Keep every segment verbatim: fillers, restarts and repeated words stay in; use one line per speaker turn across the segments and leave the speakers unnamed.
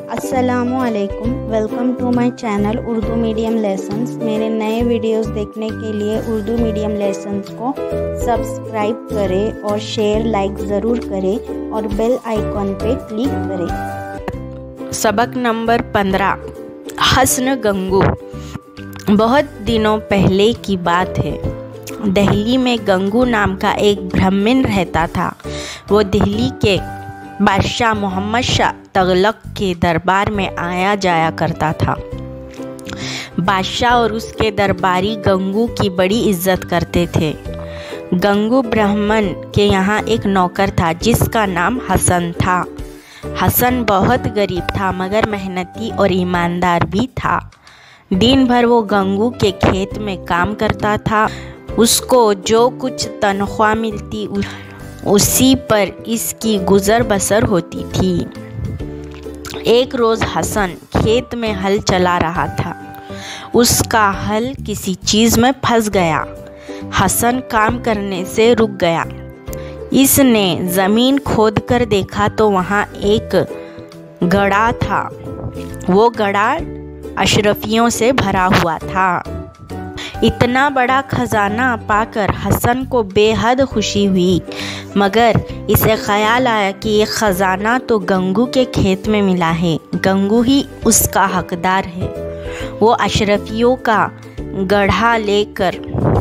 अस्सलामुअलैकुम, welcome to my channel Urdu medium lessons. मेरे नए वीडियोस देखने के लिए उर्दू मीडियम लेसन्स को सब्सक्राइब करें और शेयर लाइक ज़रूर करें और बेल आइकॉन पे क्लिक करें।
सबक नंबर पंद्रह, हसन गंगू। बहुत दिनों पहले की बात है। दिल्ली में गंगू नाम का एक ब्राह्मण रहता था। वो दिल्ली के बादशाह मोहम्मद शाह तुगलक के दरबार में आया जाया करता था। बादशाह और उसके दरबारी गंगू की बड़ी इज्जत करते थे। गंगू ब्राह्मण के यहाँ एक नौकर था जिसका नाम हसन था। हसन बहुत गरीब था मगर मेहनती और ईमानदार भी था। दिन भर वो गंगू के खेत में काम करता था। उसको जो कुछ तनख्वाह मिलती उसी पर इसकी गुजर बसर होती थी। एक रोज़ हसन खेत में हल चला रहा था। उसका हल किसी चीज़ में फंस गया। हसन काम करने से रुक गया। इसने ज़मीन खोद कर देखा तो वहाँ एक गड्ढा था। वो गड्ढा अशरफियों से भरा हुआ था। इतना बड़ा खजाना पाकर हसन को बेहद खुशी हुई, मगर इसे ख्याल आया कि ये खजाना तो गंगू के खेत में मिला है। गंगू ही उसका हकदार है। वो अशरफियों का गड्ढा लेकर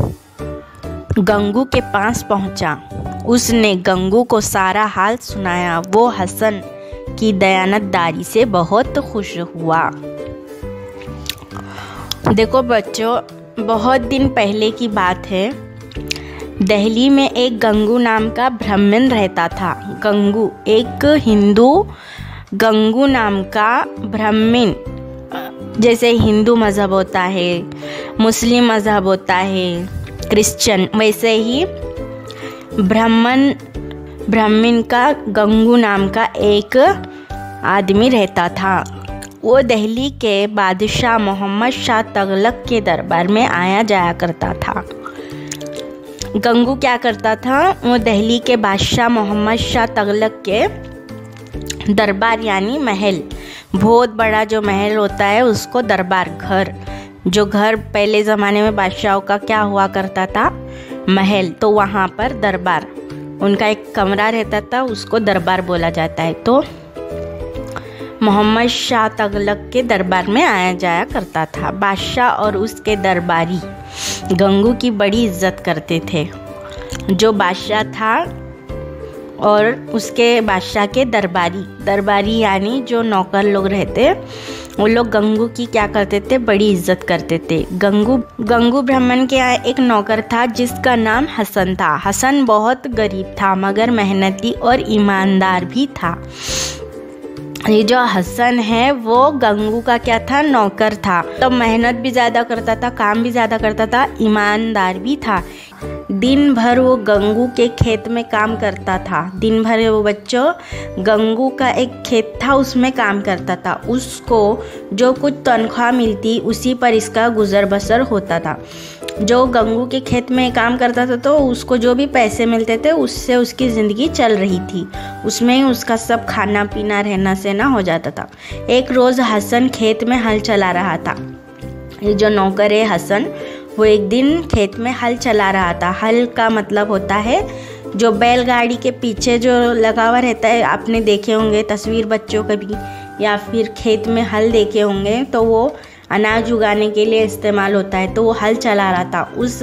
गंगू के पास पहुंचा। उसने गंगू को सारा हाल सुनाया। वो हसन की दयानतदारी से बहुत खुश हुआ। देखो बच्चों, बहुत दिन पहले की बात है। दिल्ली में एक गंगू नाम का ब्राह्मण रहता था। गंगू एक हिंदू गंगू नाम का ब्राह्मण, जैसे हिंदू मज़हब होता है, मुस्लिम मज़हब होता है, क्रिश्चियन, वैसे ही ब्राह्मण ब्राह्मण का गंगू नाम का एक आदमी रहता था। वो दिल्ली के बादशाह मोहम्मद शाह तुगलक के दरबार में आया जाया करता था। गंगू क्या करता था? वो दिल्ली के बादशाह मोहम्मद शाह तुगलक के दरबार यानी महल, बहुत बड़ा जो महल होता है उसको दरबार, घर, जो घर पहले ज़माने में बादशाहों का क्या हुआ करता था, महल, तो वहाँ पर दरबार, उनका एक कमरा रहता था, उसको दरबार बोला जाता है। तो मोहम्मद शाह तुगलक के दरबार में आया जाया करता था। बादशाह और उसके दरबारी गंगू की बड़ी इज्जत करते थे। जो बादशाह था और उसके बादशाह के दरबारी दरबारी यानी जो नौकर लोग रहते, वो लोग गंगू की क्या करते थे, बड़ी इज्जत करते थे। गंगू गंगू ब्राह्मण के यहाँ एक नौकर था जिसका नाम हसन था। हसन बहुत गरीब था मगर मेहनती और ईमानदार भी था। ये जो हसन है वो गंगू का क्या था, नौकर था। तो मेहनत भी ज़्यादा करता था, काम भी ज़्यादा करता था, ईमानदार भी था। दिन भर वो गंगू के खेत में काम करता था। दिन भर वो बच्चों गंगू का एक खेत था उसमें काम करता था। उसको जो कुछ तनख्वाह मिलती उसी पर इसका गुजर बसर होता था। जो गंगू के खेत में काम करता था तो उसको जो भी पैसे मिलते थे उससे उसकी ज़िंदगी चल रही थी। उसमें ही उसका सब खाना पीना रहना सहना हो जाता था। एक रोज़ हसन खेत में हल चला रहा था। ये जो नौकर है हसन, वो एक दिन खेत में हल चला रहा था। हल का मतलब होता है जो बैलगाड़ी के पीछे जो लगा हुआ रहता है, आपने देखे होंगे तस्वीर बच्चों कभी, या फिर खेत में हल देखे होंगे, तो वो अनाज उगाने के लिए इस्तेमाल होता है। तो वो हल चला रहा था। उस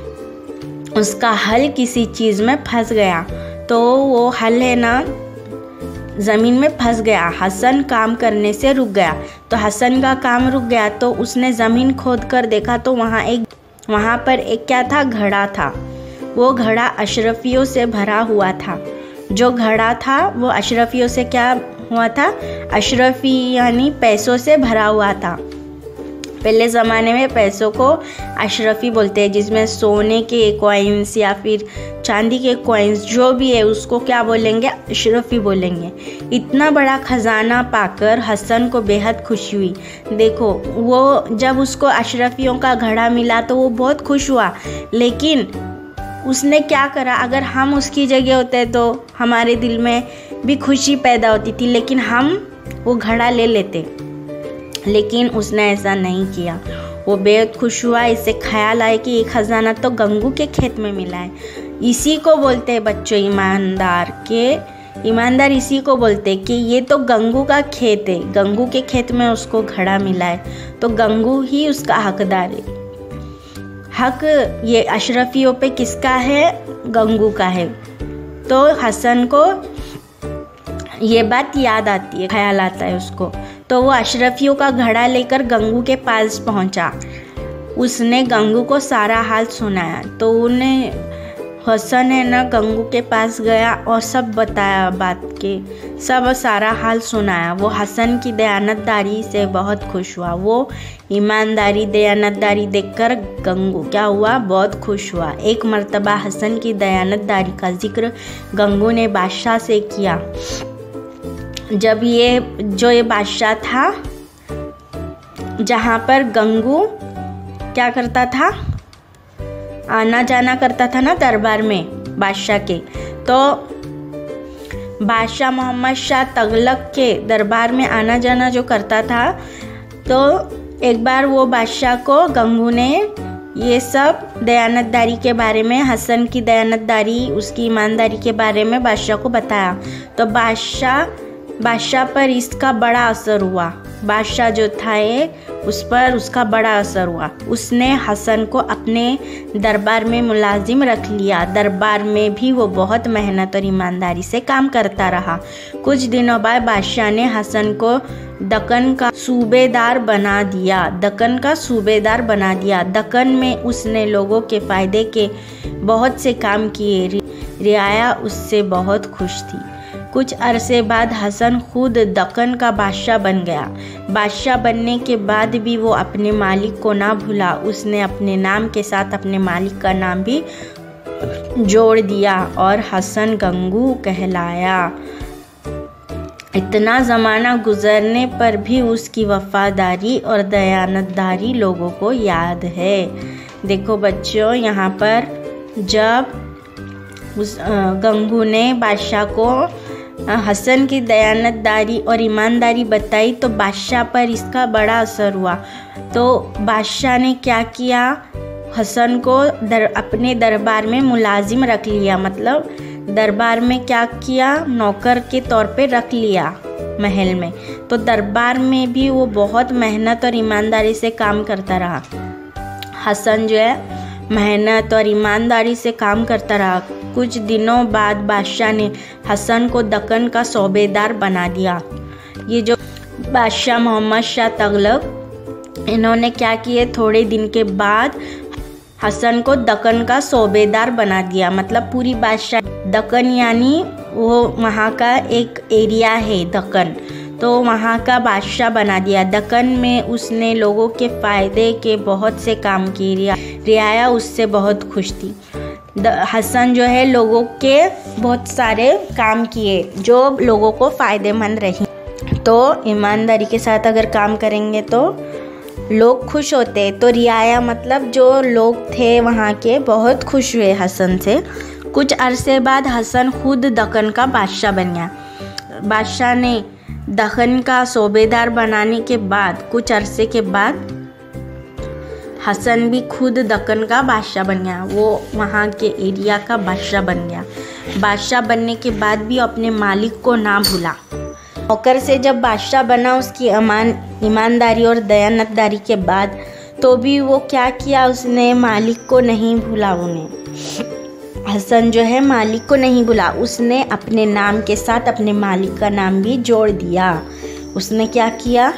उसका हल किसी चीज़ में फंस गया, तो वो हल है ना ज़मीन में फंस गया। हसन काम करने से रुक गया। तो हसन का काम रुक गया तो उसने ज़मीन खोद कर देखा तो वहाँ एक वहाँ पर एक क्या था, घड़ा था। वो घड़ा अशरफियों से भरा हुआ था। जो घड़ा था वो अशरफियों से क्या हुआ था, अशरफी यानी पैसों से भरा हुआ था। पहले ज़माने में पैसों को अशरफी बोलते हैं, जिसमें सोने के कॉइन्स या फिर चांदी के कॉइन्स जो भी है उसको क्या बोलेंगे, अशरफी बोलेंगे। इतना बड़ा खजाना पाकर हसन को बेहद खुशी हुई। देखो वो जब उसको अशरफियों का घड़ा मिला तो वो बहुत खुश हुआ, लेकिन उसने क्या करा, अगर हम उसकी जगह होते तो हमारे दिल में भी खुशी पैदा होती थी, लेकिन हम वो घड़ा ले लेते, लेकिन उसने ऐसा नहीं किया। वो बेहद खुश हुआ। इससे ख्याल आया कि एक खजाना तो गंगू के खेत में मिला है। इसी को बोलते हैं बच्चों ईमानदार के ईमानदार इसी को बोलते हैं कि ये तो गंगू का खेत है, गंगू के खेत में उसको घड़ा मिला है, तो गंगू ही उसका हकदार है। हक ये अशरफियों पे किसका है? गंगू का है। तो हसन को ये बात याद आती है, ख्याल आता है उसको। तो वो अशरफियों का घड़ा लेकर गंगू के पास पहुंचा। उसने गंगू को सारा हाल सुनाया। तो उन्हें हसन है ना गंगू के पास गया और सब बताया, बात के सब सारा हाल सुनाया। वो हसन की दयानतदारी से बहुत खुश हुआ। वो ईमानदारी दयानतदारी देखकर गंगू क्या हुआ? बहुत खुश हुआ। एक मर्तबा हसन की दयानतदारी का जिक्र गंगू ने बादशाह से किया। जब ये जो ये बादशाह था, जहाँ पर गंगू क्या करता था? आना जाना करता था ना दरबार में बादशाह के। तो बादशाह मोहम्मद शाह तगलक के दरबार में आना जाना जो करता था, तो एक बार वो बादशाह को गंगू ने ये सब दयानतदारी के बारे में, हसन की दयानतदारी, उसकी ईमानदारी के बारे में बादशाह को बताया। तो बादशाह बादशाह पर इसका बड़ा असर हुआ। बादशाह जो था ये उस पर उसका बड़ा असर हुआ। उसने हसन को अपने दरबार में मुलाजिम रख लिया। दरबार में भी वो बहुत मेहनत और ईमानदारी से काम करता रहा। कुछ दिनों बाद बादशाह ने हसन को दक्कन का सूबेदार बना दिया दक्कन का सूबेदार बना दिया। दक्कन में उसने लोगों के फ़ायदे के बहुत से काम किए। रियाया उससे बहुत खुश थी। कुछ अरसे बाद हसन खुद दक्कन का बादशाह बन गया। बादशाह बनने के बाद भी वो अपने मालिक को ना भूला। उसने अपने नाम के साथ अपने मालिक का नाम भी जोड़ दिया और हसन गंगू कहलाया। इतना ज़माना गुजरने पर भी उसकी वफादारी और दयानतदारी लोगों को याद है। देखो बच्चों, यहाँ पर जब उस गंगू ने बादशाह को हसन की दयानतदारी और ईमानदारी बताई तो बादशाह पर इसका बड़ा असर हुआ। तो बादशाह ने क्या किया? हसन को दर, अपने दरबार में मुलाजिम रख लिया। मतलब दरबार में क्या किया? नौकर के तौर पे रख लिया महल में। तो दरबार में भी वो बहुत मेहनत और ईमानदारी से काम करता रहा। हसन जो है मेहनत और ईमानदारी से काम करता रहा। कुछ दिनों बाद बादशाह ने हसन को दक्कन का सूबेदार बना दिया। ये जो बादशाह मोहम्मद शाह तगलक, इन्होंने क्या किए? थोड़े दिन के बाद हसन को दक्कन का सूबेदार बना दिया। मतलब पूरी बादशाह, दक्कन यानी वो वहाँ का एक एरिया है दक्कन, तो वहाँ का बादशाह बना दिया। दक्कन में उसने लोगों के फ़ायदे के बहुत से काम किए। रियाया उससे बहुत खुश थी। हसन जो है लोगों के बहुत सारे काम किए जो लोगों को फ़ायदेमंद रही। तो ईमानदारी के साथ अगर काम करेंगे तो लोग खुश होते। तो रियाया मतलब जो लोग थे वहाँ के बहुत खुश हुए हसन से। कुछ अरसे बाद हसन खुद दक्कन का बादशाह बन गया। बादशाह ने दक्कन का सूबेदार बनाने के बाद कुछ अरसे के बाद हसन भी खुद दक्कन का बादशाह बन गया। वो वहाँ के एरिया का बादशाह बन गया। बादशाह बनने के बाद भी अपने मालिक को ना भूला। नौकर से जब बादशाह बना उसकी अमान ईमानदारी और दयानतदारी के बाद, तो भी वो क्या किया? उसने मालिक को नहीं भूला। उन्हें हसन जो है मालिक को नहीं भूला। उसने अपने नाम के साथ अपने मालिक का नाम भी जोड़ दिया। उसने क्या किया?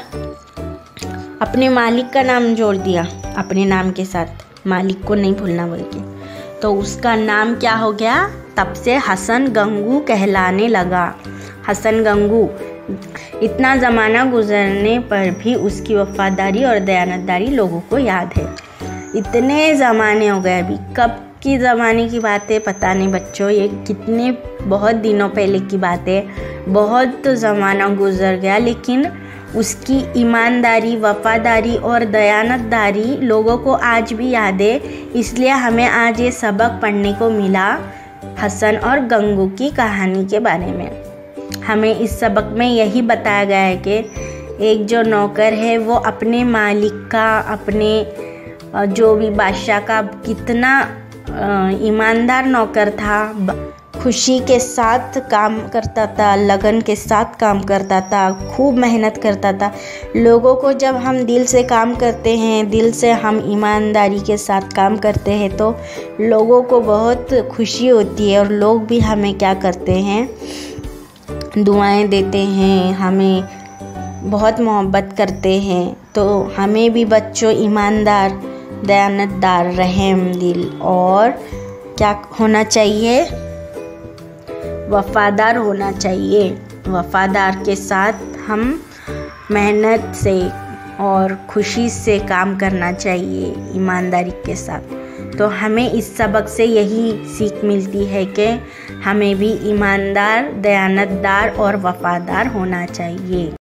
अपने मालिक का नाम जोड़ दिया अपने नाम के साथ, मालिक को नहीं भूलना बोल के। तो उसका नाम क्या हो गया? तब से हसन गंगू कहलाने लगा। हसन गंगू। इतना ज़माना गुजरने पर भी उसकी वफादारी और दयानतदारी लोगों को याद है। इतने ज़माने हो गए, अभी कब की ज़माने की बात है पता नहीं बच्चों, ये कितने बहुत दिनों पहले की बात है। बहुत ज़माना गुजर गया, लेकिन उसकी ईमानदारी, वफादारी और दयानतदारी लोगों को आज भी याद है। इसलिए हमें आज ये सबक पढ़ने को मिला हसन और गंगू की कहानी के बारे में। हमें इस सबक में यही बताया गया है कि एक जो नौकर है वो अपने मालिक का, अपने जो भी बादशाह का कितना ईमानदार नौकर था, खुशी के साथ काम करता था, लगन के साथ काम करता था, खूब मेहनत करता था। लोगों को जब हम दिल से काम करते हैं, दिल से हम ईमानदारी के साथ काम करते हैं तो लोगों को बहुत खुशी होती है और लोग भी हमें क्या करते हैं, दुआएं देते हैं, हमें बहुत मोहब्बत करते हैं। तो हमें भी बच्चों ईमानदार, दयानतदार, रहम दिल और क्या होना चाहिए, वफ़ादार होना चाहिए। वफ़ादार के साथ हम मेहनत से और खुशी से काम करना चाहिए, ईमानदारी के साथ। तो हमें इस सबक से यही सीख मिलती है कि हमें भी ईमानदार, दयानतदार और वफ़ादार होना चाहिए।